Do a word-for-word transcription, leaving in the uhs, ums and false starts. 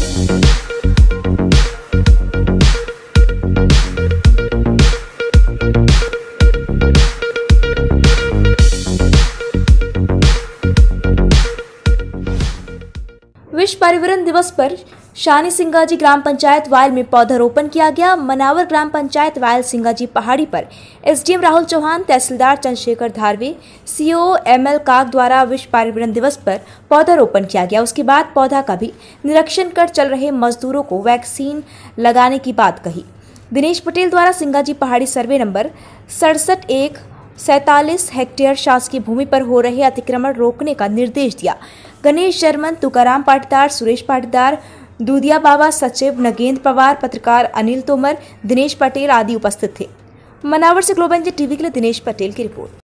विश्व पर्यावरण दिवस पर शानी सिंगाजी ग्राम पंचायत वायल में पौधारोपण किया गया। मनावर ग्राम पंचायत वायल सिंगाजी पहाड़ी पर एसडीएम राहुल चौहान, तहसीलदार चंद्रशेखर धारवे, सीओ एमएल काक द्वारा विश्व पर्यावरण दिवस पर पौधारोपण किया गया। उसके बाद पौधा का भी निरीक्षण कर चल रहे मजदूरों को वैक्सीन लगाने की बात कही। दिनेश पटेल द्वारा सिंगाजी पहाड़ी सर्वे नंबर सड़सठ एक सैतालीस हेक्टेयर शासकीय भूमि पर हो रहे अतिक्रमण रोकने का निर्देश दिया। गणेश जर्मन, तुकाराम पाटीदार, सुरेश पाटीदार, दूधिया बाबा, सचिव नगेंद्र पवार, पत्रकार अनिल तोमर, दिनेश पटेल आदि उपस्थित थे। मनावर से ग्लोबल टीवी के लिए दिनेश पटेल की रिपोर्ट।